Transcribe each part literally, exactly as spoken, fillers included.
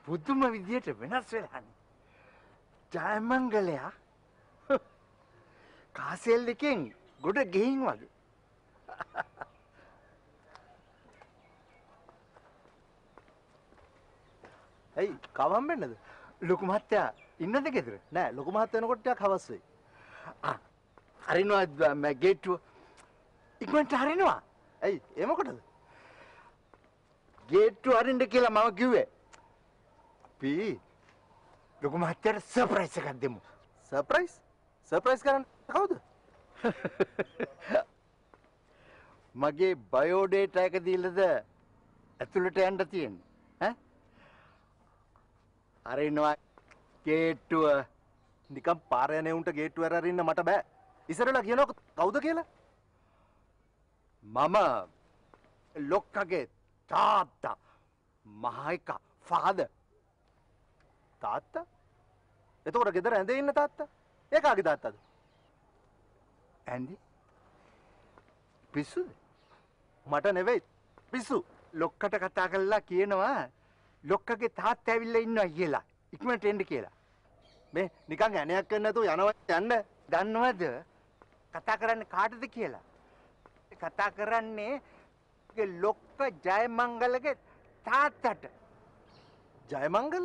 පුදුම විදියට වෙනස් වෙලානේ. ජයමංගලයා කාසෙල් එකෙන් ගොඩ ගෙහින් වගේ. ඇයි කවම් වෙන්නද? ලොකු මහත්තයා ඉන්නද ගෙදර? නෑ ලොකු මහත්තයා එනකොට ටිකක් හවස් වෙයි. ආ හරිනවා මම ගේට්ටුව ඉක්මනට හරිනවා. ඇයි ඒ මොකටද? ගේට්ටුව අරින්න කියලා මම කිව්වේ. අපි ලොකු මහත්තයාට සර්ප්‍රයිස් එකක් දෙමු. සර්ප්‍රයිස්? සර්ප්‍රයිස් කරන්න කවුද? මගේ බයෝ ඩේටා එක දීලාද ඇතුළට යන්න තියෙන්නේ. ඈ? අරිනවා ගේට්ටුව. නිකම් පාර යන්නේ උන්ට ගේට්ටුව ඇර අරින්න මට බෑ. ඉස්සරලා කියනවා කවුද කියලා? මම ලොක්කගේ තාත්තා මහයික ෆාදර්. තාත්තා? එතකොට ගෙදර ඇඳේ ඉන්න තාත්තා? ඒ කාගේ තාත්තාද? ඇන්දි? පිස්සුද? මට නෙවෙයි. පිස්සු. ලොක්කට කතා කරලා කියනවා ලොක්කගේ තාත්තා ඇවිල්ලා ඉන්නවා කියලා. ඉක්මනට එන්න කියලා. මේ නිකන් ඇණයක් කරන්න නැතුව යනවා යන්න. දන්නවද කතා කරන්නේ කාටද කියලා? කතා කරන්නේ ලොක්ක ජයමංගලගේ තාත්තට. ජයමංගල?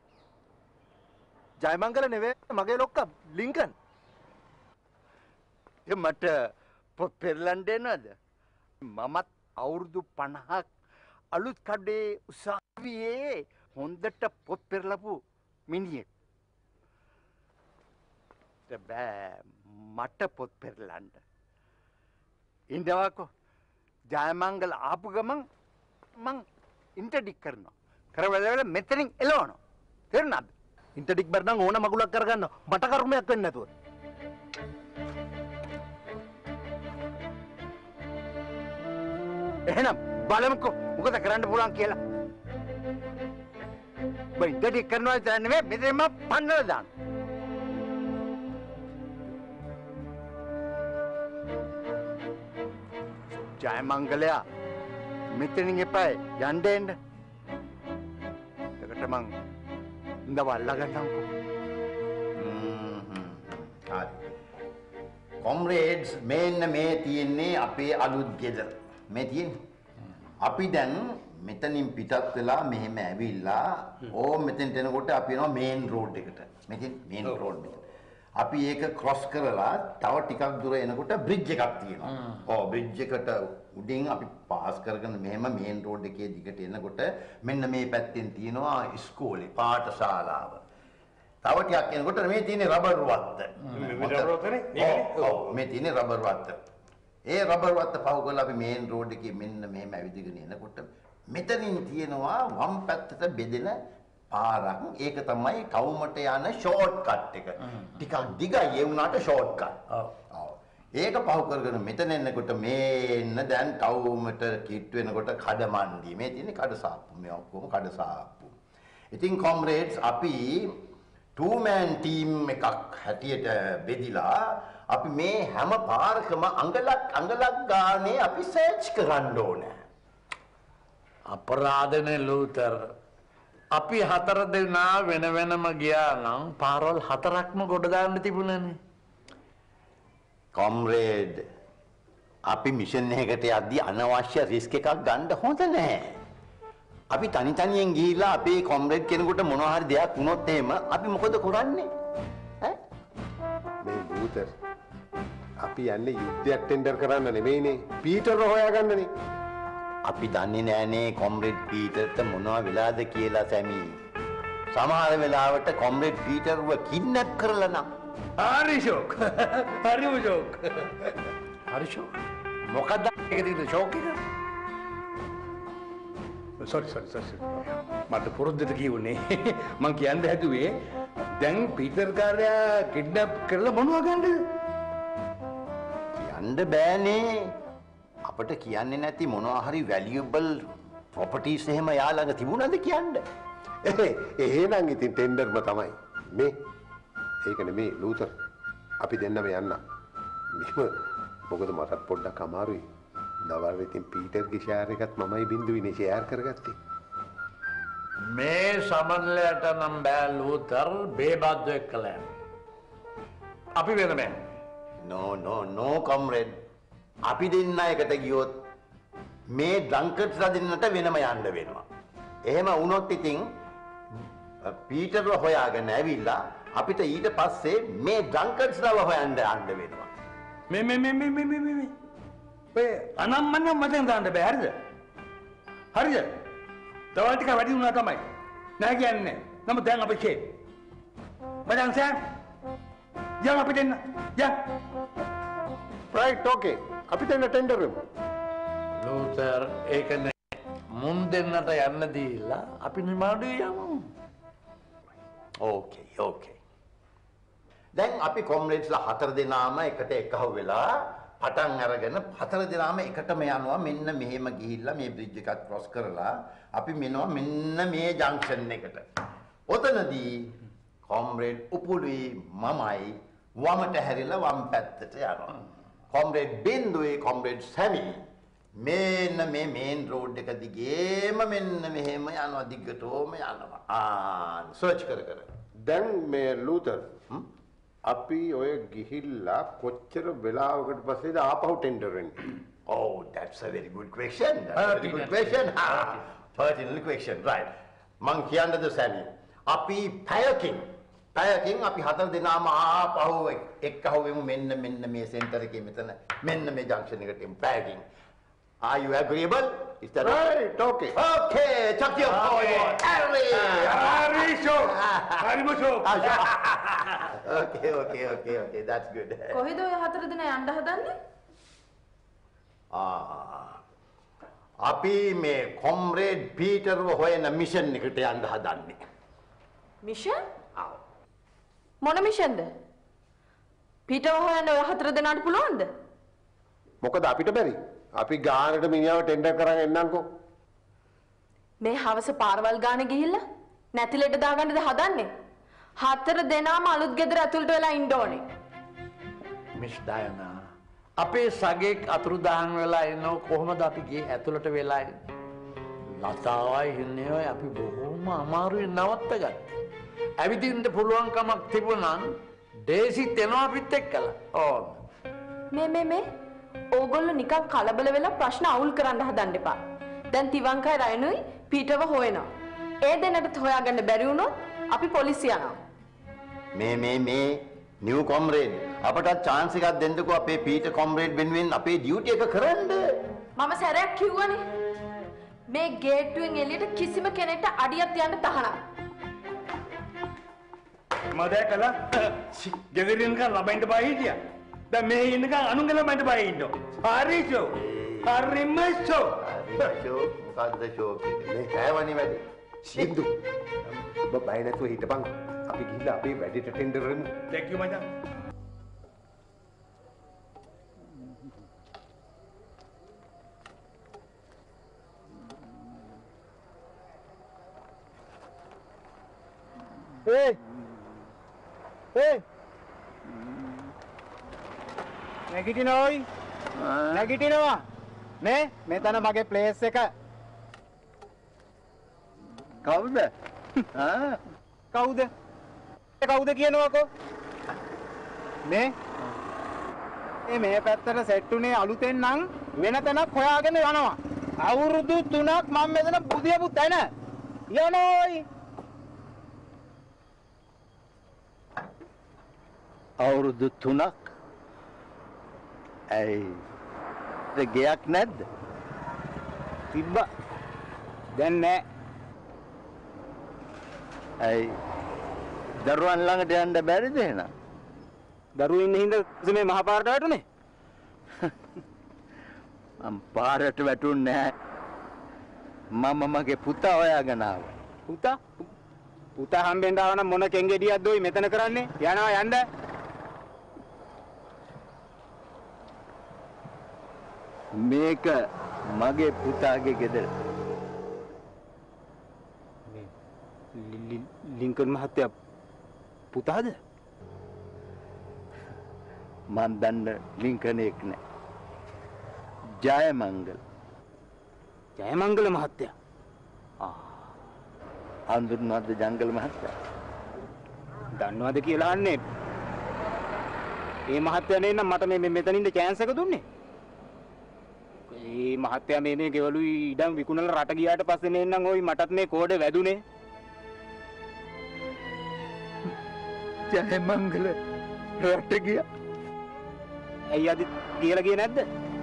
ජයමංගල නෙවෙයි මගේ ලොක්කා ලින්කන්. ඒ මට පොත් පෙරලන්න දෙනවද? මමත් අවුරුදු පනහක් අලුත් කඩේ උසාවියේ හොඳට පොත් පෙරලපු මිනිහෙක්. බෑ මට පොත් පෙරලන්න. ඉන්දවාකෝ ජයමංගල ආපු ගමන් මං ඉන්ටර්ඩික් කරනවා. කරවල මෙතනින් එලවනවා. තේරුණාද? ඉන්ටර්ඩික් බරනම් ඕන මගුලක් කරගන්න මට කර්මයක් වෙන්නේ නැතුව. එහෙනම් බලමුකෝ මොකද කරන්න පුළුවන් කියලා. බයි ඉන්ටර්ඩික් කරනවා විතර නෙමෙයි මෙතනම පන්නලා දාන්න. ජයමංගලයා මෙතනින් එපා යන්න එන්න. එකට මං ඉඳව අල්ලගන්නම්කෝ. හරි. කොම්රේඩ්ස් මෙන්න මේ තියෙන්නේ අපේ අලුත් ගෙදර. මේ තියෙන්නේ. අපි දැන් මෙතනින් පිටත් වෙලා මෙහෙම ඇවිල්ලා ඕ මෙතෙන්ට එනකොට අපි යනවා මේන් රෝඩ් එකට. මෙතෙන් මේන් රෝඩ් මෙතන. අපි ඒක ක්‍රොස් කරලා තව ටිකක් දුර එනකොට බ්‍රිජ් එකක් තියෙනවා. ඔව් බ්‍රිජ් එකට උඩින් අපි පාස් කරගෙන මෙහෙම මේන් රෝඩ් එකේ දිගට එනකොට මෙන්න මේ පැත්තෙන් තියෙනවා ඉස්කෝලේ පාඨශාලාව. තව ටිකක් එනකොට මේ තියෙන්නේ රබර් වත්ත. මේ රබර් වත්තනේ? ඔව් මේ තියෙන්නේ රබර් වත්ත. ඒ රබර් වත්ත පහු කරලා අපි මේන් රෝඩ් එකේ මෙන්න මෙහෙම ඇවිදගෙන එනකොට මෙතනින් තියෙනවා වම් පැත්තට බෙදෙන පාරක්. ඒක තමයි ටවුමට යන ෂෝට් කට් එක. ටිකක් දිගයි ඒ වුණාට ෂෝට් කට්. ඔව්. ඔව්. ඒක පහු කරගෙන මෙතන එනකොට මේන්න දැන් ටවුමට කිට් වෙනකොට කඩමණ්ඩි. මේ තියෙන්නේ කඩසාප්පු. මේ ඔක්කොම කඩසාප්පු. ඉතින් කොම්රේඩ්ස් අපි two man team එකක් හැටියට බෙදිලා අපි මේ හැම පාරකම අඟලක් අඟලක් ගානේ අපි සර්ච් කරන්න ඕනේ. අපරාධනේ ලූතර්. අපි හතර දෙනා වෙන වෙනම ගියා නම් පාරවල් හතරක්ම ගොඩ දාන්න තිබුණානේ. කොම්රේඩ් අපි මිෂන් එකකට යද්දී අනවශ්‍ය රිස්ක් එකක් ගන්න හොඳ නැහැ. අපි තනි තනියෙන් ගිහිල්ලා අපේ කොම්රේඩ් කෙනෙකුට මොනවා හරි දෙයක් වුණොත් එහෙම අපි මොකද කරන්නේ? ඈ මේ ලූතර් අපි යන්නේ යුද්ධයක් ටෙන්ඩර් කරන්න නෙමෙයිනේ පීටර්ව හොයාගන්නනේ. අපි දන්නේ නෑනේ කොම්රේඩ් පීටර්ට මොනවා වෙලාද කියලා සැමී. සමහර වෙලාවට කොම්රේඩ් පීටර්ව කිඩ්නැප් කරලා නම්. හරි ෂෝක්. හරිම ෂෝක්. හරි ෂෝක්. මොකක්ද ඒක තියෙන ෂෝක් එක? Sorry sorry sorry. මට පුරුද්දට කියුනේ. මං කියන්න හැදුවේ දැන් පීටර් කාර්යයා කිඩ්නැප් කරලා මොනවා ගන්නද? කියන්න බෑනේ. අපිට කියන්නේ නැති මොනවා හරි වැලියබල් ප්‍රොපර්ටිස් එහෙම යා ළඟ තිබුණාද කියන්න. එහෙනම් ඉතින් ටෙන්ඩර්ම තමයි. මේ ඒක නෙමේ ලූතර්. අපි දෙන්නම යන්න. මෙහෙම මොකද මටත් පොඩ්ඩක් අමාරුයි. දවල් ඉතින් පීටර්ගේ ෂෙයාර් එකත් මමයි බින්දුවිනේ ෂෙයාර් කරගත්තේ. මේ සමන්ලයට නම් බෑ ලූතර් බේබද්දු එක්කලා යන්න. අපි වෙන බෑ. no no no comrade. අපි දෙන්න එකට ගියොත් මේ ඩ්‍රංකර්ස්ලා දෙන්නට වෙනම යන්න වෙනවා. එහෙම වුණොත් ඉතින් පීටර්ව හොයාගෙන ඇවිල්ලා අපිට ඊට පස්සේ මේ ඩ්‍රංකර්ස්ලාව හොයන්න යන්න වෙනවා. මේ මේ මේ මේ මේ මේ මේ ඔය අනම්මනම් මතෙන් දාන්න බෑ හරිද? හරිද? තවල් ටික වැඩි වුණා තමයි. නෑ කියන්නේ. නමුත් දැන් අපි ෂේ. මචං සෑම්. යන්න අපි දෙන්න. යන්න. Right okay. අපි දෙන්න ටෙන්ඩර් වෙමු. ලූතර් ඒක නෑ. මුන් දෙන්නට යන්න දීලා අපි නිමාඩුවේ යමු. ඕකේ ඕකේ. දැන් අපි කොම්රේඩ්ස්ලා හතර දෙනාම එකට එකහුව වෙලා පටන් අරගෙන හතර දෙනාම එකටම යනවා මෙන්න මෙහෙම ගිහිල්ලා මේ බ්‍රිජ් එකත් ක්‍රොස් කරලා අපි මෙනවා මෙන්න මේ ජංක්ෂන් එකට. ඔතනදී කොම්රේඩ් උපුලුයි මමයි වමට හැරිලා වම් පැත්තට යනවා. කොම්රේඩ් බින්දුවේ කොම්රේඩ් සැමි මෙන්න මේ මේන් රෝඩ් එක දිගේම මෙන්න මෙහෙම යනවා දිගටම යනවා. ආ සර්ච් කර කර. දැන් මේ ලූතර් අපි ඔය ගිහිල්ලා කොච්චර වෙලාවකට පස්සේද ආපහු ටෙන්ඩර් වෙන්නේ? Oh, that's a very good question. That's a very good question. Ah, pertinent question. Right. මං කියන්නද සැමි. අපි පැයකින් පැයකින් අපි හතර දෙනාම ආපහු එක්කහුව වෙමු මෙන්න මෙන්න මේ සෙන්ටර් එකේ මෙතන මෙන්න මේ ජංක්ෂන් එකට එමු පැයකින්. Are you agreeable? Is that right? Okay. Okay, chuck your forward. Early. හරිෂෝ. හරිමෂෝ. Okay, okay, okay, okay. That's good. කොහෙද ඔය හතර දෙනා යන්න හදන්නේ? ආ. අපි මේ කොම්රේඩ් පීටර්ව හොයන මිෂන් එකට යන්න හදන්නේ. මිෂන්? ආ. මොන මිෂන්ද? පීටර්ව හොයන්න ඔය හතර දෙනාට පුළුවන්ද? මොකද අපිට බැරි. අපි ගානට මිනිහව ටෙන්ඩර් කරන් එන්නම්කෝ. මේ හවස පාරවල් ගානේ ගිහිල්ලා නැතිලෙට දාගන්නද හදන්නේ? හතර දෙනාම අලුත් ගෙදර ඇතුළට වෙලා ඉන්න ඕනේ. මිස් ඩයනා අපේ සගෙක් අතුරුදහන් වෙලා ඉන්නව කොහොමද අපි ගියේ ඇතුළට වෙලා ඉන්නේ? ලතාවයි ඉන්නේ අපි බොහොම අමාරුවෙන් නවත්තගත්තා. ඇවිදින්න පුළුවන් කමක් තිබුණා නම් ඩේසිත් එනවා අපිත් එක්කලා. ඕන. මේ මේ මේ ඕගොල්ලෝ නිකන් කලබල වෙලා ප්‍රශ්න අවුල් කරන්න හදන්න එපා. දැන් තිවංකයි රයනුයි පීටර්ව හොයනවා. ඒ දෙන්නට හොයාගන්න බැරි වුණොත් අපි පොලිසිය යනවා. මේ මේ මේ නිව් කොම්රේඩ් අපට chance එකක් දෙන්නකෝ අපේ පීටර් කොම්රේඩ් වෙනුවෙන් අපේ ඩියුටි එක කරන්න. මම සැරයක් කිව්වනේ. මේ ගේට්ටුවෙන් එළියට කිසිම කෙනෙක්ට අඩියක් තියන්න තහනම්. මදකලා ගෙදරින් කන ළමයින්ට බය හිටියා. දැන් මේ ඉන්නකන් අනුන්ගේ ළමයින්ට බය ඉන්නවා. හරිෂෝ. හරිමෂෝ. ෂෝ මොකද්ද ෂෝ කියන්නේ? කෑවනේ වැඩි. සින්දු. ඔබ බය නැතුව හිටපන්. අපි ගිහිල්ලා අපේ වැඩේට ටෙන්ඩර් වෙමු. Thank you මචං. Hey! Hey! නැගිටිනෝයි. නැගිටිනවා. මේ මෙතන මගේ ප්ලේස් එක. කවුද? ආ කවුද? ඒ කවුද කියනවකෝ? මේ මේ මේ පැත්තට සෙට් උනේ අලුතෙන් නම් වෙන තැනක් හොයාගෙන යනවා. අවුරුදු තුනක් මම මෙතන බුදියපු තැන. යනෝයි. අවුරුදු තුනක් ඇයි ගයක් නැද්ද? තිබ්බා. දැන් නෑ. ඇයි දරුවන් ළඟට යන්න බැරිද එහෙනම්? දරුවෝ ඉන්න හින්දා මේ මහා පාරට වැටුනේ. මම පාරට වැටුන්නේ නැහැ. මම මගේ පුතා හොයාගෙන ආවා. පුතා පුතා හම්බෙන්න ආව නම් මොන කෙන්ගෙඩියක්ද ඔයි මෙතන කරන්නේ? යනවා යන්න. මේක මගේ පුතාගේ ගෙදර. ලින්කන් මහත්තයා පුතාද? මන් දන්න ලින්කනෙක් නෑ. ජයමංගල. ජයමංගල මහත්තයා. හඳුන්වද්ද ජංගල මහත්තයා? දන්නවද කියලා අහන්නේ. මේ මහත්තයා නේ නම් මට මේ මෙතනින්ද chance එක දුන්නේ. මේ මහත්තයා මේ මේ ගෙවලුයි ඉඩම් විකුණලා රට ගියාට පස්සේ නේ නම් ওই මටත් මේ කෝඩේ වැදුනේ. ජයමංගල රට ගියා. ඇයි අද කියලා ගියේ නැද්ද?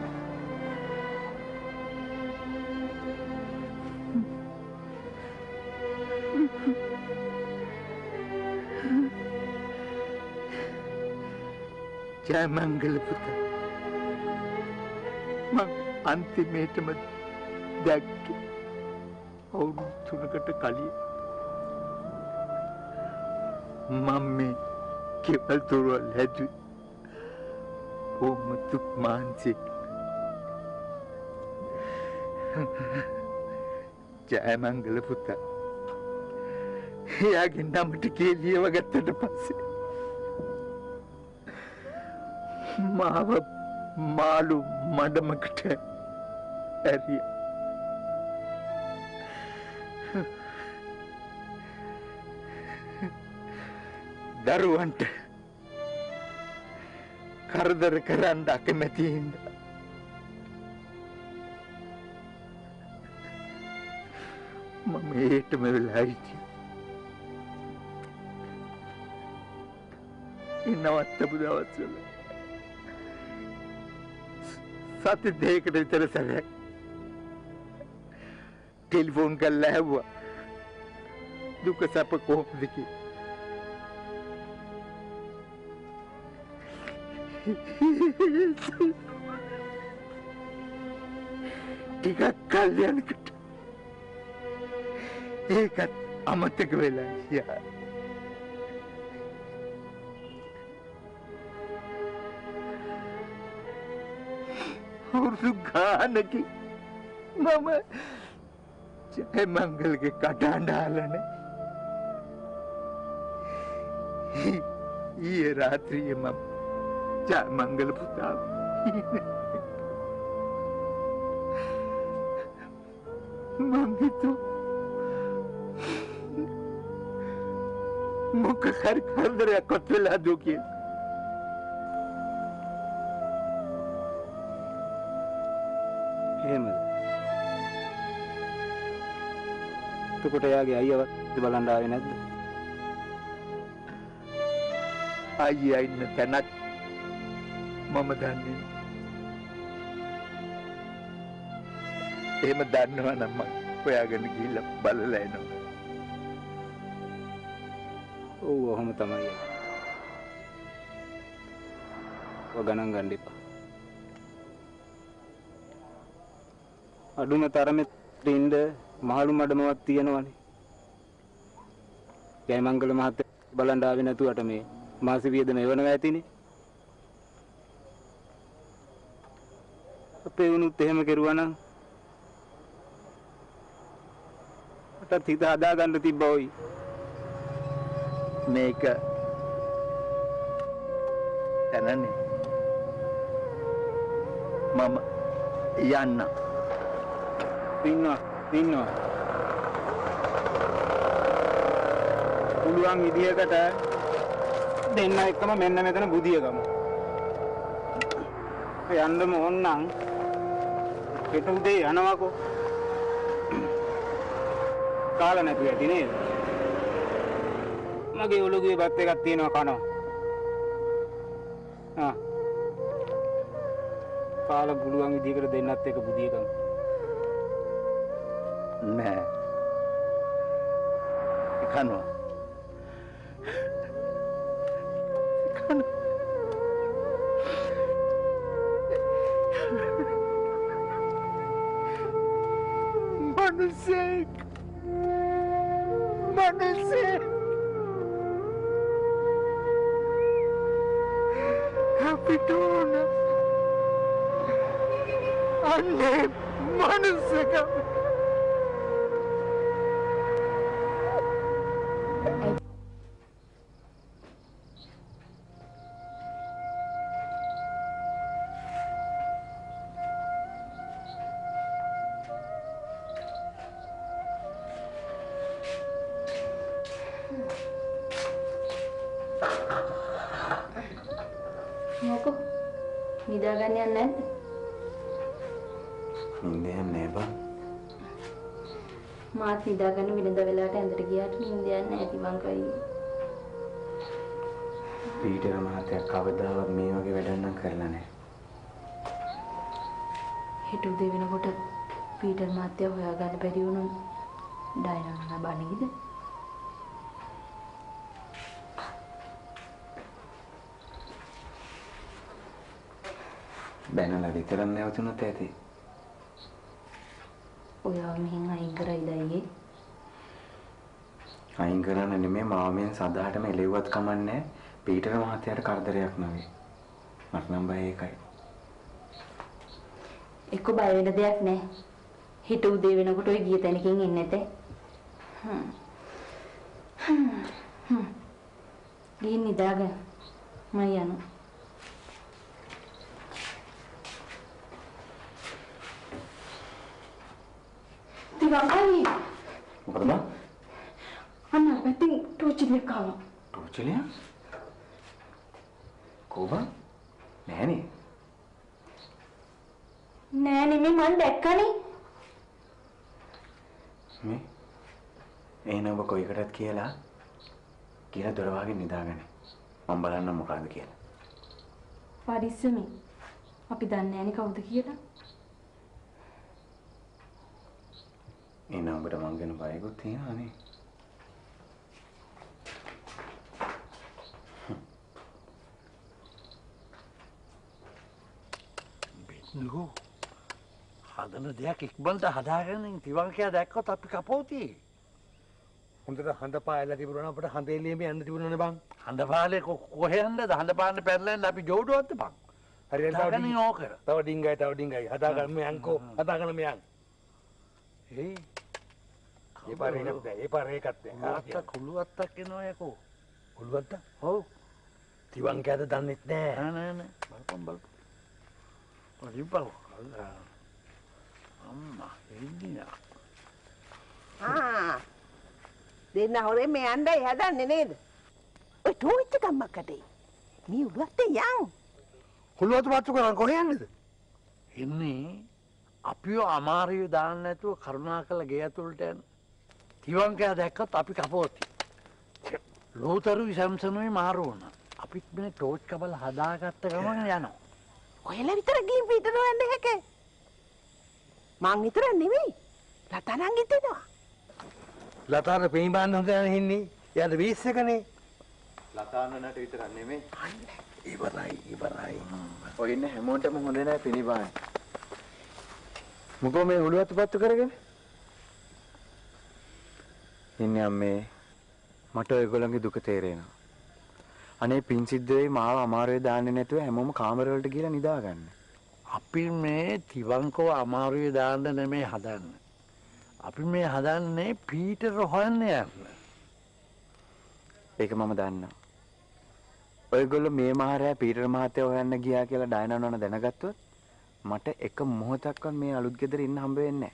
ජයමංගල පුතා මං අන්තිමේටම දැක්කේ අවුරුදු තුනකට කලින් මම මේ කෙවල් තුරවල් හැදුවේ බොහොම දුක් මානසික ජයමංගල පුතා එයාගේ නමට කියලියව ගත්තට පස්සේ මාව මාළු මඩමකට ඇරිය. දරුවන්ට කරදර කරන්න අකමැති හින්දා මම ඒටම වෙලා හිටියා. ඒ නවත්තපු දවස්වල සති දෙකකට විතර සැරයක් ටෙලිෆෝන් කරලා ඇහුවා දුක සැප කොහොමද කියලා. ටිකක් කල් යනකොට ඒකත් අමතක වෙලා ගියා. අවුරුදු ගානකින් මම ජයමංගලගේ කටහඬ අහලා නැහැ. ඊයේ රාත්‍රියේ මම ජයමංගල පුතා මම හිතුවා මොකක් හරි කරදරයක් වත් වෙලා දෝ කියලා. එහෙමද? එතකොට එයාගේ අයියවත් බලන්න ආවේ නැද්ද? අයියා ඉන්න තැනක් මම දන්නේ. එහෙම දන්නවා නම් මම හොයාගෙන ගිහිල්ලා බලලා එනවා. ඔව් ඔහොම තමයි. ඔය ගණන් ගන්න එපා. අඩුම තරමේ ඉන්න මහලු මඩමවත් තියෙනවනේ. ජයමංගල මහත්තයා බලන්න ආවේ නැතුවට මේ මාස වියදම එවනවා ඇතිනේ. අපේ වුණුත් එහෙම කෙරුවා නම් මටත් හිත හදාගන්න තිබ්බා ඔයි. මේක තනනේ මම යන්න. ඉන්නවා ඉන්නවා. පුළුවන් විදියකට දෙන්න එක්කම මෙන්න මෙතන බුදිය ගමු. යන්නම ඕන්නම් හෙට උදේ යනවාකෝ. කාලා නැතුව ඇති නේද? මගේ ඔලුගේ බත් එකක් තියෙනවා කනවා. ආ. කාලා පුළුවන් විදියකට දෙන්නත් එක බුදිය ගමු. නෑ. කනවා. Manusik, manusik, kapitona, ane manusik. මොකෝ නිදාගන්න යන්නේ නැද්ද? නින්දේ නෑ බං. මාත් නිදාගන්න වෙනද වෙලාවට ඇඳට ගියාට නින්ද යන්නේ නැහැ තිබංකයි. පීටර් මහත්තයා කවදාවත් මේ වගේ වැඩක් නම් කරලා නැහැ. හෙට උදේ වෙනකොට පීටර් මහත්තයා හොයාගන්න බැරි වුණොත් ඩයනා බණීද? බැනලා විතරක් නැවතුනත් ඇති. ඔයාව මෙහෙන් අයින් කරයිද අයියේ? අයින් කරන්න නෙමෙයි මාමෙන් සදාටම එළෙව්වත් කමන්නේ පීටර් මහත්තයාට කරදරයක් නෙවෙයි. මට නම් බය ඒකයි. එක්ක බය වෙන දෙයක් නැහැ. හිත උදේ වෙනකොට ඔය ගිය තැනකින් එන්නේ නැතේ. හ්ම්. හ්ම්. ගිහින් නිදාගන්න. මම යනවා. තිවංකයි. මොකද බං? අන්න පැත්තෙන් ටෝචිලියක් ආවා. ටෝචිලිය? කොහොම? නෑනේ. නෑ නෙමෙයි මං දැක්කනේ. මේ එන ඔබ කොයිකටත් කියලා කියලා දොර වහගෙන නිදාගන්න. මම බලන්න මොකද්ද කියලා. පරිස්සමෙන්. අපි දන්නේ නෑනේ කවුද කියලා. එන ඔබට මං ගැන බයකුත් තියෙනවානේ. බින්නු හදන දෙයක් ඉක්මනට හදාගෙන තිවංකයා දැක්කොත් අපි කපෝති. හොඳට හඳ පායලා තිබුණා අපිට හඳ එළියෙම යන්න තිබුණානේ බං. හඳ පාලේ කොහෙ යන්නද? හඳ පාන්න පැනලා යන්න අපි ජෝඩුවත්ද බං? හරියට හදාගන්න තව ඕකර. තව ඩිංගයි තව ඩිංගයි හදාගන්න මේ අංකෝ හදාගන්න මේ අං. ඒ ඒ පාරේ එකක් නෑ ඒ පාරේ එකක් නෑ. කුළුවත්ත කුළුවත්තක් එනවා යකෝ. ඔළුවත්ත? ඔව්. තිවංකයාද දන්නෙත් නෑ. නෑ නෑ නෑ. බලපන් බලපන්. ඔලිපල්. අම්මා එන්නේ. ආ දෙන්න හොරේ මේ යන්නයි හදන්නේ නේද? ඔය ටෝච් එක මක්කටේ. මේ උඩට යන්. ඔළුවත්ත පත්තු කරන් කොහෙ යන්නද? එන්නේ අපිව අමාරිය දාන්න නැතුව කරුණාකරලා ගේ ඇතුළට යන්න. තිවංකයා දැක්කත් අපි කපෝති. ලෝතරුයි සැම්සනුයි මාරු වුණා. අපිත් මේ ටෝච් කබල හදාගත්ත ගමන් යනවා. ඔයලා විතර ගිහින් පිටර යන්න හැකේ. මං විතර නෙමෙයි. ලතනන් හිටිනවා. ලතාන පෙයි බාන්න හොඳ නැහැ ඉන්නේ. එයාද වීස් එකනේ. ලතාන්නනට විතරක් නෙමෙයි. ඉවරයි ඉවරයි. ඔය ඉන්න හැමෝටම හොඳ නැහැ පිළිබාන. මොකෝ මේ ඔළුවත් පත්තු කරගෙන? ඉන්නේ අම්මේ මට ඔයගොල්ලන්ගේ දුක තේරෙනවා. අනේ පින් සිද්ධ වෙයි මාව අමාරුවේ දාන්නේ නැතුව හැමෝම කාමර වලට ගිහලා නිදාගන්න. අපි මේ තිවංකව අමාරුවේ දාන්න නෙමෙයි හදන්නේ. අපි මේ හදන්නේ පීටර් හොයන්න යන්න. ඒක මම දන්නවා. ඔයගොල්ලෝ මේ මහරයා පීටර් මහත්තයා හොයන්න ගියා කියලා ඩයනා නෝනා දැනගත්තොත් මට එක මොහොතක්වත් මේ අලුත් ගෙදර ඉන්න හම්බ වෙන්නේ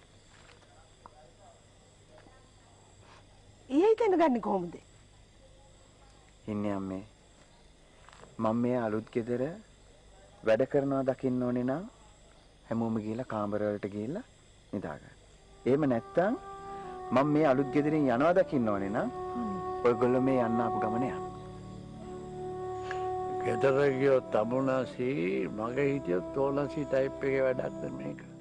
නැහැ. ඊයේ දැනගන්නේ කොහොමද? ඉන්නේ අම්මේ. මම මේ අලුත් ගෙදර වැඩ කරනවා දකින්න ඕනේ නම් හැමෝම ගිහලා කාමර වලට ගිහලා නිදාගන්න. එහෙම නැත්තම් මම මේ අලුත් ගෙදරින් යනවා දකින්න ඕනේ නම් ඔයගොල්ලෝ මේ යන්න ආපු ගමන යන්න. ගෙදර ගියොත් තමුණසි මගේ හිටියොත් තෝලසි ටයිප් එකේ වැඩක් මේක.